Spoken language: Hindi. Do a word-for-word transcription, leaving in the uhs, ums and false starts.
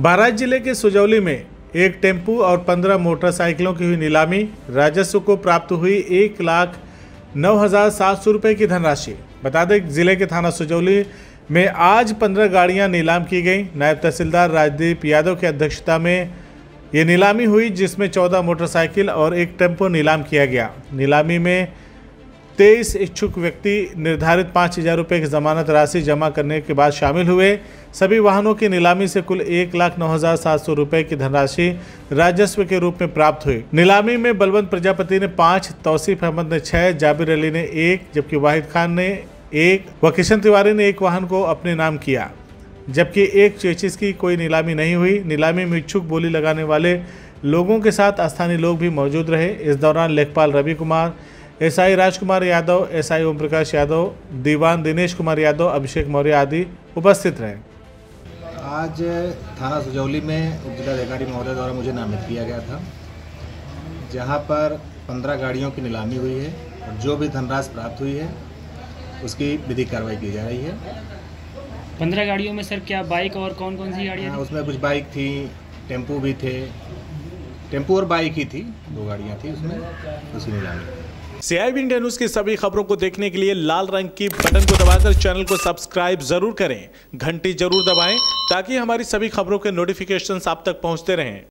बहराइच जिले के सुजौली में एक टेम्पू और पंद्रह मोटरसाइकिलों की हुई नीलामी। राजस्व को प्राप्त हुई एक लाख नौ हजार सात सौ रुपये की धनराशि। बता दें जिले के थाना सुजौली में आज पंद्रह गाड़ियां नीलाम की गई। नायब तहसीलदार राजदीप यादव की अध्यक्षता में ये नीलामी हुई, जिसमें चौदह मोटरसाइकिल और एक टेम्पो नीलाम किया गया। नीलामी में तेईस इच्छुक व्यक्ति निर्धारित पाँच हजार रुपये की जमानत राशि जमा करने के बाद शामिल हुए। सभी वाहनों की नीलामी से कुल एक लाख नौ हजार सात सौ रुपये की धनराशि राजस्व के रूप में प्राप्त हुई। नीलामी में बलवंत प्रजापति ने पाँच, तौसीफ अहमद ने छः, जाबिर अली ने एक, जबकि वाहिद खान ने एक व किशन तिवारी ने एक वाहन को अपने नाम किया, जबकि एक चेचिस की कोई नीलामी नहीं हुई। नीलामी में इच्छुक बोली लगाने वाले लोगों के साथ स्थानीय लोग भी मौजूद रहे। इस दौरान लेखपाल रवि कुमार, एसआई राजकुमार यादव, एसआई ओम प्रकाश यादव, दीवान दिनेश कुमार यादव, अभिषेक मौर्य आदि उपस्थित रहे। आज थाना सुजौली में उप जिलाधिकारी महोदय द्वारा मुझे नामित किया गया था, जहां पर पंद्रह गाड़ियों की नीलामी हुई है और जो भी धनराशि प्राप्त हुई है उसकी विधिक कार्रवाई की जा रही है। पंद्रह गाड़ियों में सर क्या बाइक और कौन कौन सी गाड़ियाँ? उसमें कुछ बाइक थी, टेम्पू भी थे, टेम्पू और बाइक ही थी, दो गाड़ियाँ थी उसमें, उसकी नीलामी। सीआईबी इंडिया न्यूज की सभी खबरों को देखने के लिए लाल रंग की बटन को दबाकर चैनल को सब्सक्राइब जरूर करें, घंटी जरूर दबाएं ताकि हमारी सभी खबरों के नोटिफिकेशंस आप तक पहुंचते रहें।